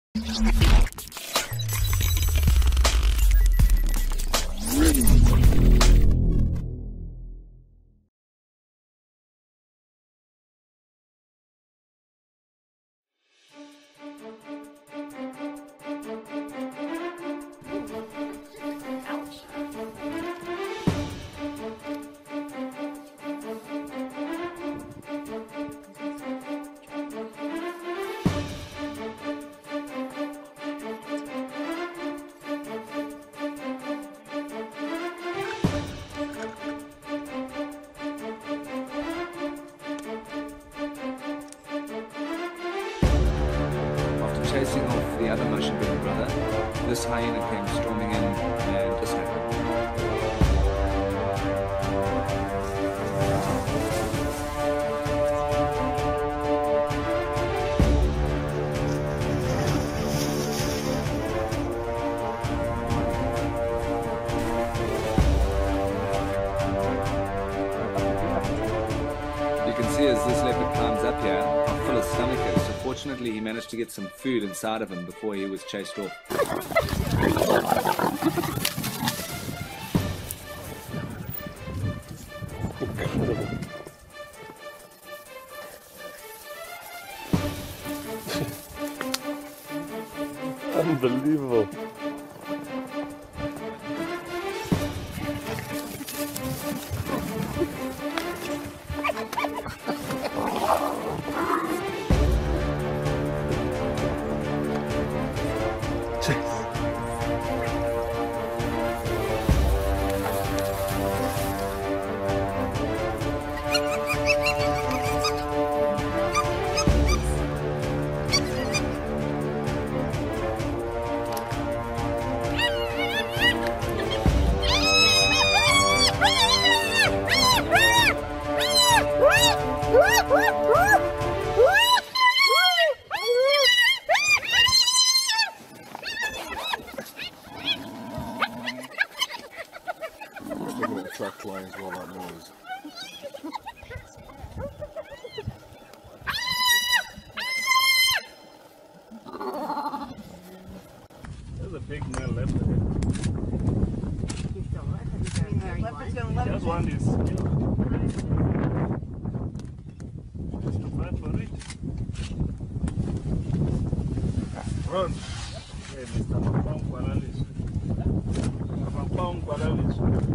Chasing off the other mushroom brother, this hyena came storming in and disappeared. You can see as this leopard climbs up here how full his stomach is. So fortunately, he managed to get some food inside of him before he was chased off. Unbelievable. Truck flying through all that noise. There's a big male leopard there. Just one is just to fight for it. Run! Hey, Mr. Mapong Paralysis. Mapong Paralysis.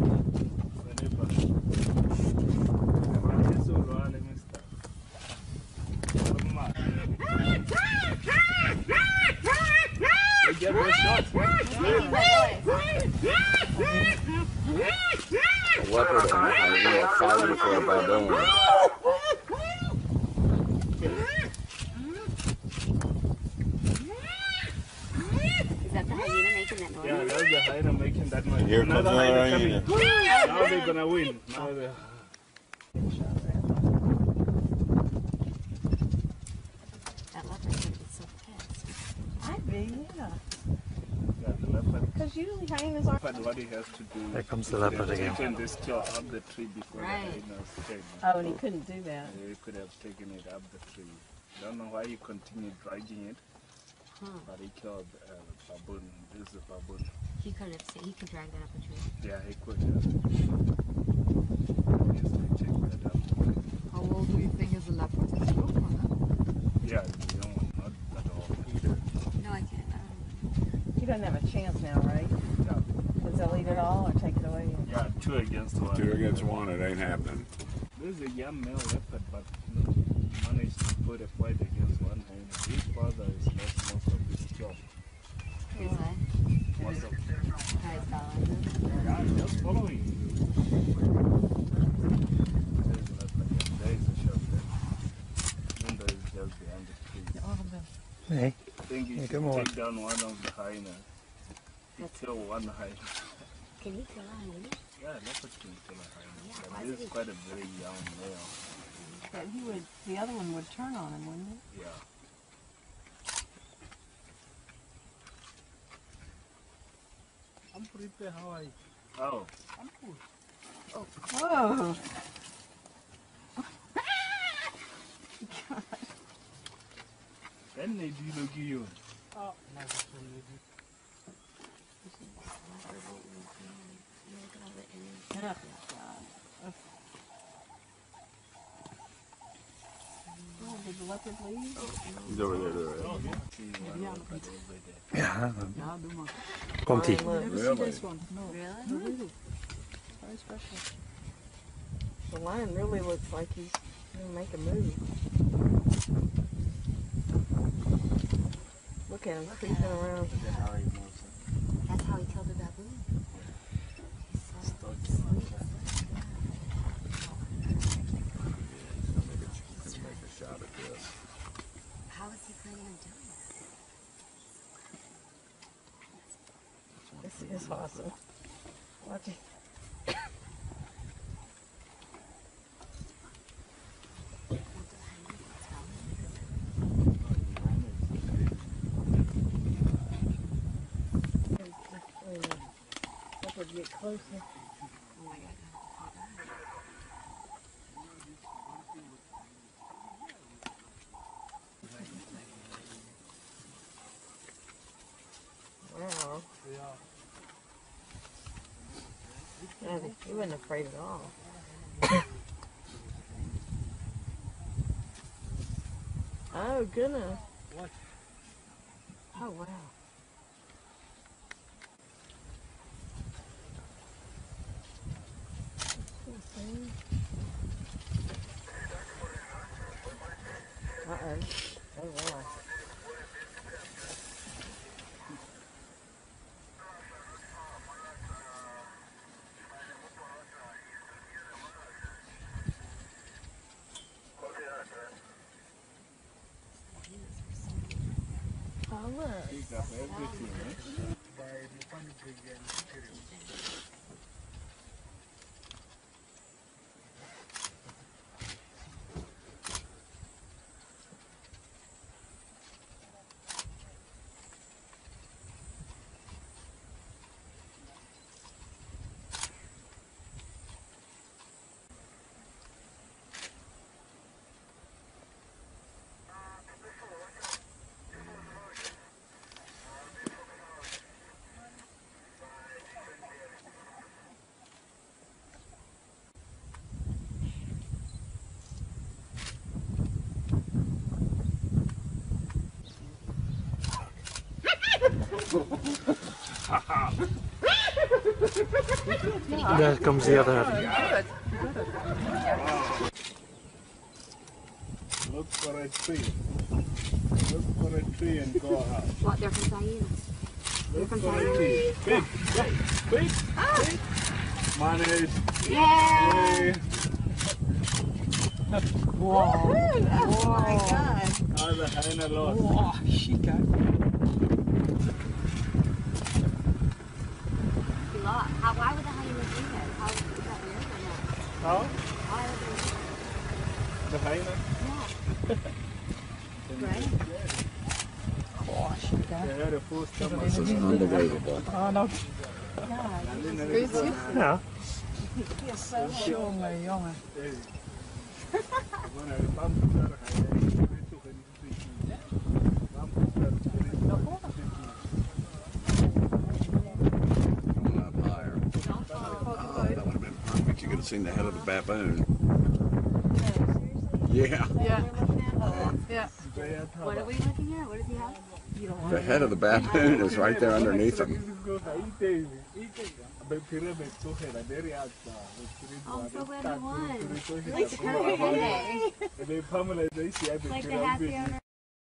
Leopard and fighting for a baboon. Is that the hyena making that noise? Yeah, that's the hyena making that noise. Here comes another hyena. Now they're gonna win. Now they're... That leopard's gonna be so pissed. I'd be, yeah. Yeah, the leopard. Because usually hyenas are. But what he has to do. There comes the leopard again. Taken this claw up the tree before Right. the hyenas came. Oh, and he couldn't do that. He could have taken it up the tree. Don't know why he continued dragging it, but he killed a baboon. This is a baboon. He could drag that up a tree. Yeah, he could have. Yes, they checked that up. How old do you think is a leopard? It's a young one, huh? Yeah, the young one, not at all. No, I can't. He doesn't have a chance now, right? Yeah. Because they'll eat it all or take it away. Yeah, 2 against 1. 2 against 1, it ain't happening. This is a young male leopard, but managed to put a fight against one hyena. His father is lost most of his job. Who's that? Most of Hi, Scotland. yeah, just following you. There's a leopard there. There is a shot there. Even though it's just behind the tree. Hey, I think he should come on. take down one of the hyenas. He killed one hyena. Can you kill a hyena? Yeah, leopard can kill a hyena. Yeah, But why this is is it- quite a very young male. But he would, the other one would turn on him, wouldn't he? Yeah. I'm pretty Hawaii. Oh. I'm cool. Whoa! Then they do look at you. Oh, did the leopard leave? He's over there. Ja, Komt ie. Never see this one. No. Really? Really. Very special. The lion really looks like he's going to make a move. Look at him creeping around. That's how he killed the baboon. He's so sweet. How is he planning on doing that? This is awesome. Watch it. Leopard get closer. Oh my god. Wow. Yeah, he wasn't afraid at all. Oh, goodness. What? Oh, wow. Uh-oh. Oh, wow. Oh, look. Pick up everything, eh? There comes the other. Look for a tree. Look for a tree and go up. What? They're from hyenas. Look for a tree. Big, big, big. Manage. Yay! Whoa. Oh, my God. How the hyena lost. Whoa, she got He lost. Why would the hyenas do that? How is that weird or not? How? Why would they? The hyena? Yeah. Right? Oh, she got They had a full stomach. This is unbelievable. Oh, no. Ja. Jongen, jongen. Coming up higher. That would have been perfect. You could have seen the head of the baboon. Yeah. Yeah. What are we looking at? What does he have? The head of the baboon is right there underneath him. Oh, I'm so glad we won. It's like the perfect Monday. Like the happy hour.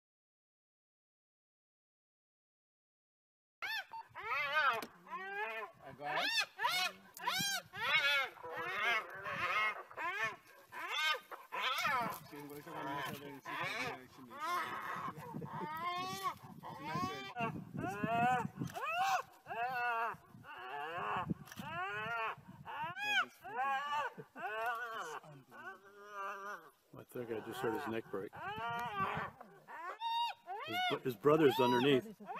I think I just heard his neck break. His brother's underneath.